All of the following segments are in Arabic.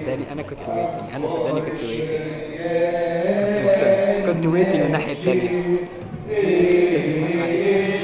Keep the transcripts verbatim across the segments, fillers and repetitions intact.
صدقني انا كنت ويتنج، انا صدقني كنت ويتنج، كنت مستني، كنت ويتنج من الناحيه التانيه. سيبني معلش.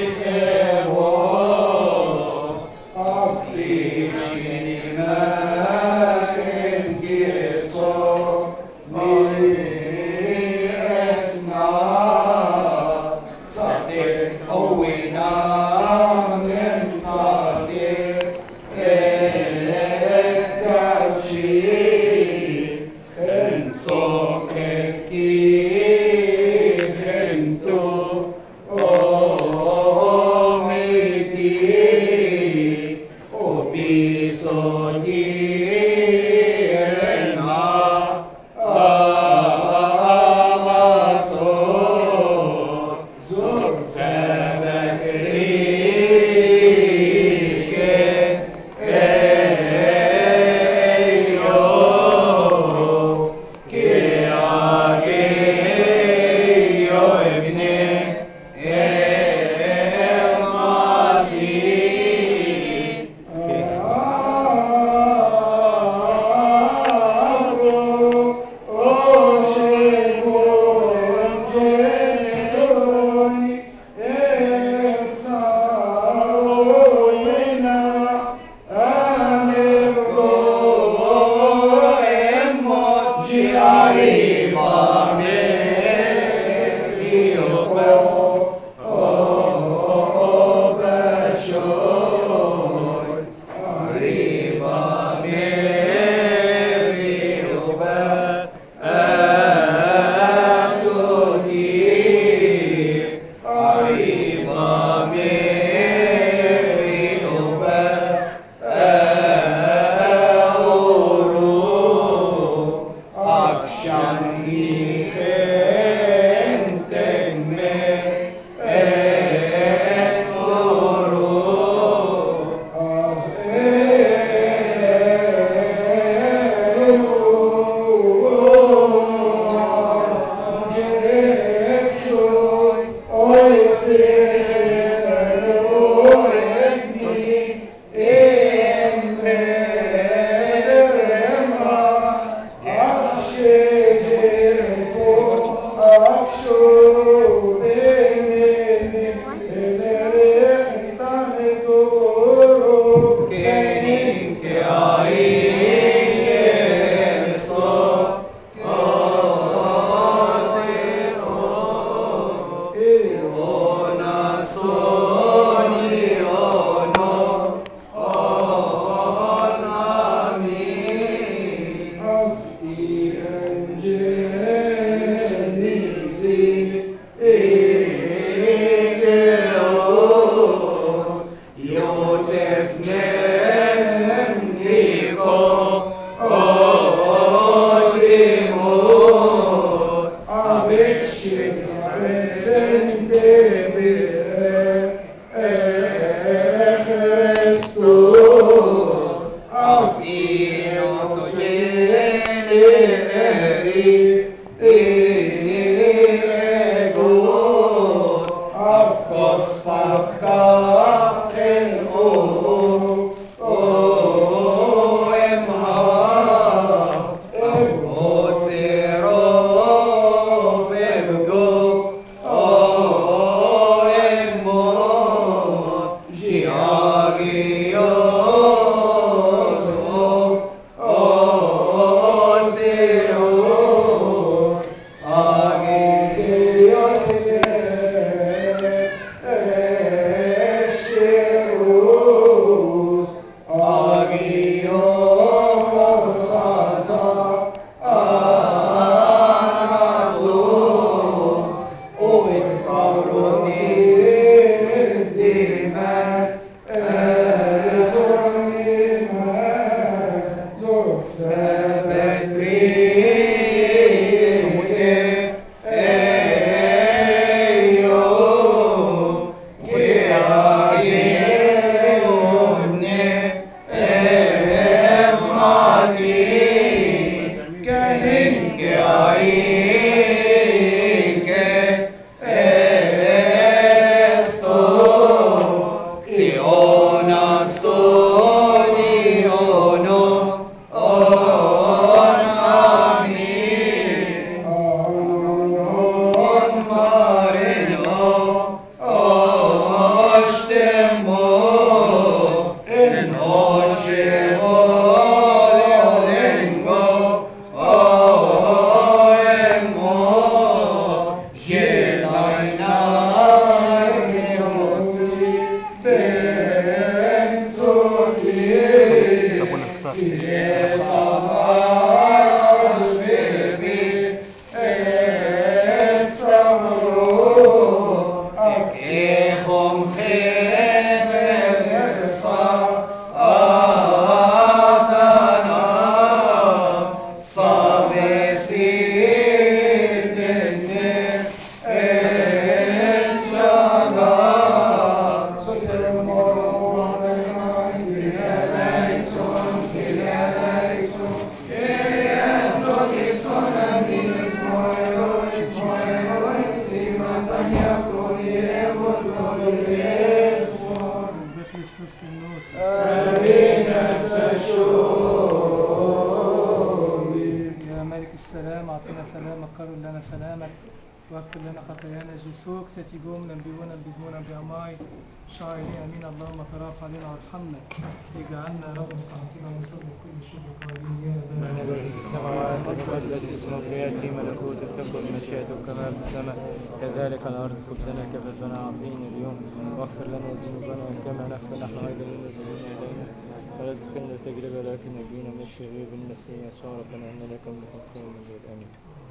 السلام، أعطنا سلامك، قرر لنا سلامك، واغفر لنا خطايانا. جيسوك تتيجوم نبيونا بيزمونا بأماي شاعرين أمين. اللهم ترافع علينا وارحمنا، اجعلنا رب مستحقين ونصلي كل شكر قائلين يا من أبانا نبات السماوات وتقدس اسمك ليأتي ملكوتك تكن مشيئتك كما في السماء كذلك على الأرض. خبزنا كفافنا أعطيني اليوم واغفر لنا ذنوبنا كما نغفر نحن أيضا للمسلمين إلينا ولا تدخلنا تجربة لكن نجينا من الشرير بالمسيح يسوع ربنا إن لك الملك والمجد آمين.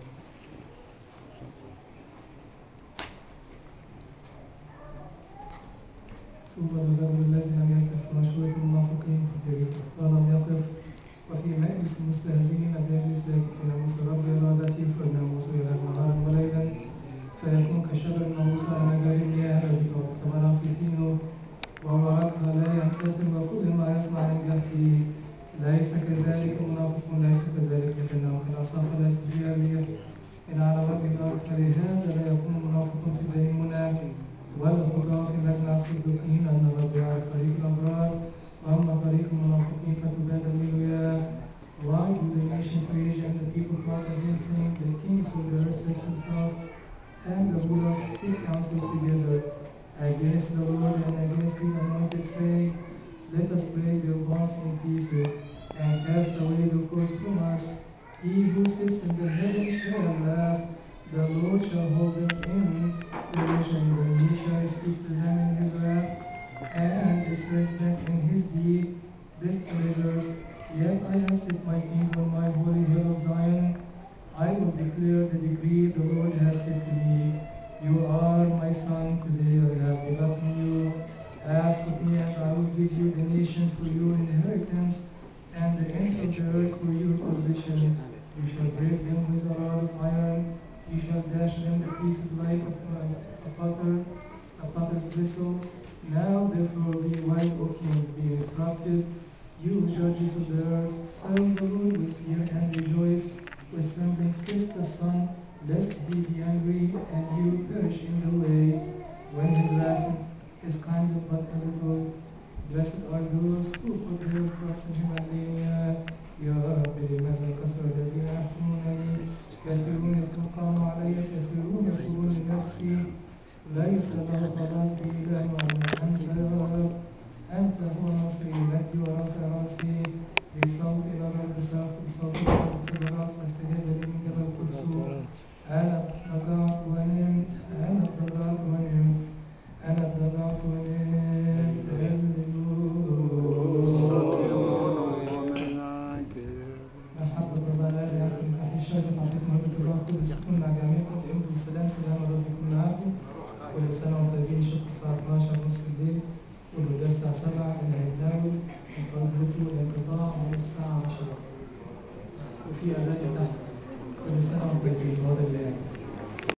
طوبى للرجل الذي لم يقف في مشورة المنافقين ولم يقف وفي مجلس المستهزئين بيجلس، لكن في ناموس الرب إرادته يفرد ناموسه يلهج نهارا وليلا فيكون كشجر الناموس على مجاري المياه التي ثمرها في حينه وهو ركها لا ينكسر وكل ما يصنع ينجح فيه. ليس كذلك المنافقون، ليس كذلك لكنهم كالعصافة لا تزيع الريح إن على وجه الأرض. فلهذا لا يكون المنافقون في دينونة والخطاة في مجمع الصديقين، أن الرب يعرف طريق الأبرار وأما طريق المنافقين فتبادل الولايات. Why do the nations rage and the people plot everything? The kings of the earth sets themselves and the rulers take counsel together against the Lord and against his anointed, saying, let us break their bonds in pieces and cast away the cords from us. He who sits in the heavens shall laugh, the Lord shall hold them in derision, when he shall speak to them in his wrath and assess them in his deep displeasures. Yet I have set my king on my holy hill of Zion. I will declare the decree the Lord has said to me, you are my son, today I have begotten you. Ask of me and I will give you the nations for your inheritance and the ends of the earth for your possession. You shall break them with a rod of iron. You shall dash them to pieces like a, a potter, a potter's vessel. Now therefore be wise, O kings, be instructed, you judges of the earth. Serve the Lord with fear and rejoice, with trembling kiss the Son, lest he be angry and you perish in the way, when his wrath is kindled but a little. Blessed are those who put their trust in him. Alleluia. يا رب لماذا كسر الذين يحسنونني كثيرون يتوقعون علي كثيرون يقولون لنفسي ليس له خلاص بإله وأنت يا رب أنت هو ناصري مجدي ورافع راسي. بصوت إلى الرب صاح بصوت الرب كبرات فاستجاب لي من جبل كرسوم. أنا ضجعت ونمت أنا ضجعت ونمت أنا ضجعت ونمت. كل مع جميعكم بإمضوا بسلام. سلام الرب يكون معكم. كل سنة وانتم طيبين. شوف الساعة اتناشر نص الليل والغداء الساعة سبعة الهيداوي من فضلكم الانقطاع من الساعة عشرة وفي أذان تحت. كل سنة وانتم طيبين.